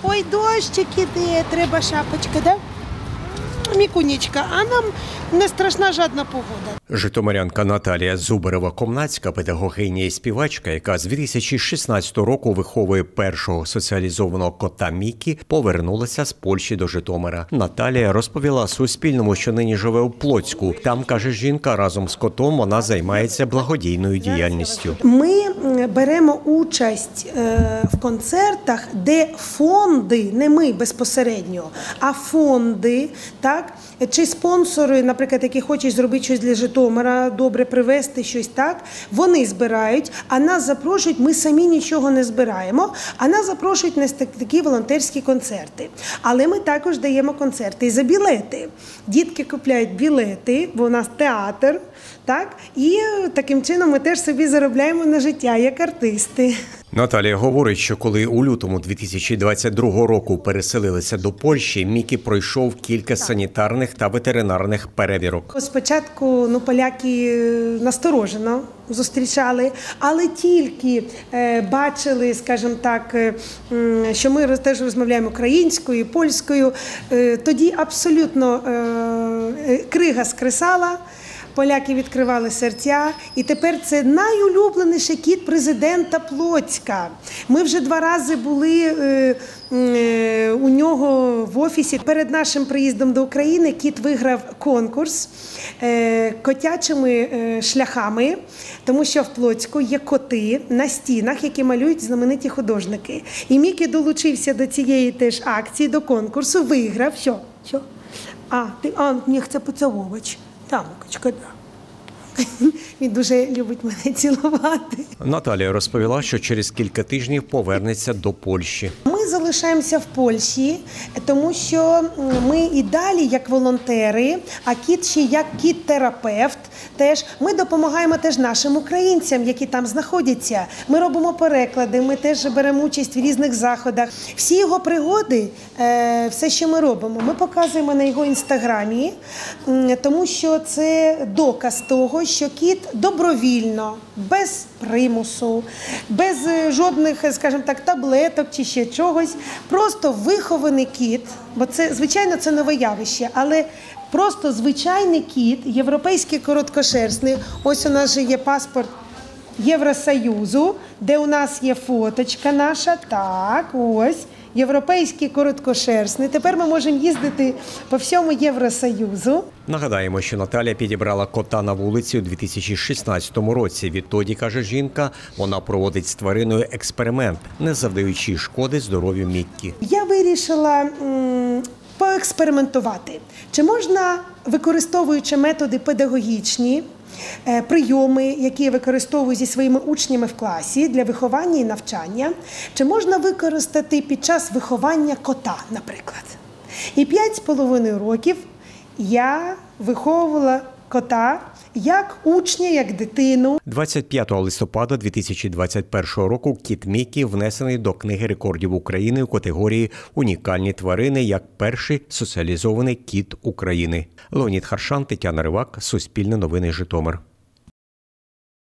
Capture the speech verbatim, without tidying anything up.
Ой, дощик іде, треба шапочка, да? Мікунечка, а нам не страшна жодна погода. Житомирянка Наталія Зубарева-Комнацька, педагогиня і співачка, яка з дві тисячі шістнадцятого року виховує першого соціалізованого кота Мікі, повернулася з Польщі до Житомира. Наталія розповіла Суспільному, що нині живе у Плоцьку. Там, каже жінка, разом з котом вона займається благодійною діяльністю. Ми беремо участь в концертах, де фонди, не ми безпосередньо, а фонди, так, чи спонсори, наприклад, які хочуть зробити щось для Житомира, добре привезти щось, так, вони збирають, а нас запрошують, ми самі нічого не збираємо, а нас запрошують на такі волонтерські концерти. Але ми також даємо концерти і за білети. Дітки купляють білети, бо у нас театр, так, і таким чином ми теж собі заробляємо на життя, як артисти. Наталія говорить, що коли у лютому дві тисячі двадцять другого року переселилися до Польщі, Мікі пройшов кілька санітарних та ветеринарних перевірок. Спочатку ну, поляки насторожено зустрічали, але тільки е, бачили, скажімо так, е, що ми теж розмовляємо українською, польською, е, тоді абсолютно е, крига скресала. Поляки відкривали серця, і тепер це найулюбленіший кіт президента Плоцька. Ми вже два рази були е, е, у нього в офісі. Перед нашим приїздом до України кіт виграв конкурс е, котячими е, шляхами, тому що в Плоцьку є коти на стінах, які малюють знамениті художники. І Мікі долучився до цієї теж акції, до конкурсу, виграв. Що? Що? А, ти, а, мені хочеться поціловувати. Там, качка, да. Він дуже любить мене цілувати. Наталія розповіла, що через кілька тижнів повернеться до Польщі. Ми залишаємося в Польщі, тому що ми і далі як волонтери, а кіт ще як кіт-терапевт. Теж ми допомагаємо теж нашим українцям, які там знаходяться. Ми робимо переклади, ми теж беремо участь в різних заходах. Всі його пригоди, все, що ми робимо, ми показуємо на його інстаграмі, тому що це доказ того, що кіт добровільно, без примусу, без жодних, скажімо так, таблеток чи ще чогось, просто вихований кіт, бо це, звичайно, це нове явище, але просто звичайний кіт, європейський короткошерстний, ось у нас же є паспорт Євросоюзу, де у нас є фоточка наша, так, ось, європейський короткошерстний. Тепер ми можемо їздити по всьому Євросоюзу. Нагадаємо, що Наталія підібрала кота на вулиці у дві тисячі шістнадцятому році. Відтоді, каже жінка, вона проводить з твариною експеримент, не завдаючи шкоди здоров'ю Міккі. Я вирішила м, поекспериментувати. Чи можна, використовуючи методи педагогічні, прийоми, які я використовую зі своїми учнями в класі для виховання і навчання, чи можна використати під час виховання кота, наприклад. І п'ять з половиною років я виховувала кота як учня, як дитину. двадцять п'ятого листопада дві тисячі двадцять першого року кіт Мікі внесений до Книги рекордів України у категорії «Унікальні тварини» як перший соціалізований кіт України. Леонід Харшан, Тетяна Ривак, Суспільне новини, Житомир.